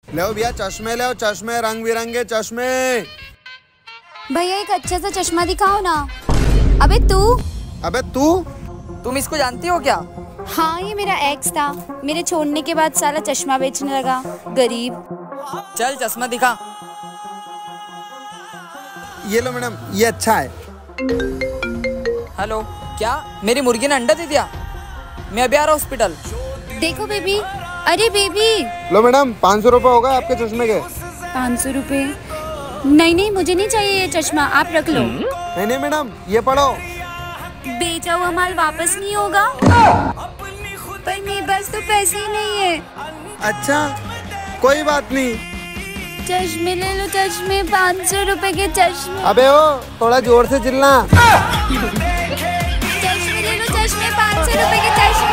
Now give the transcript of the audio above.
ले भैया चश्मे, ले चश्मे, रंग बिरंगे चश्मे। भैया एक अच्छा सा चश्मा दिखाओ ना। अबे तू तुम इसको जानती हो क्या? हाँ, ये मेरा एक्स था। मेरे छोड़ने के बाद साला चश्मा बेचने लगा, गरीब। चल चश्मा दिखा। ये लो मैडम, ये अच्छा है। हेलो, क्या मेरी मुर्गी ने अंडा दे दिया? मैं अभी आ रहा हॉस्पिटल। देखो बेबी, अरे बेबी। लो मैडम, 500 रुपए होगा आपके चश्मे के। 500 रुपए? नहीं, मुझे नहीं चाहिए ये चश्मा, आप रख लो। नहीं मैडम, ये पढ़ो। बेचा हुआ माल वापस नहीं होगा? पर मेरे पास तो पैसे ही नहीं है। अच्छा, कोई बात नहीं। चश्मे ले लो, चश्मे, 500 रुपए के चश्मे। अबे ओ, थोड़ा जोर से चिल्ला। चश्मे ले लो, चश्मे, 500 रुपए के चश्मे।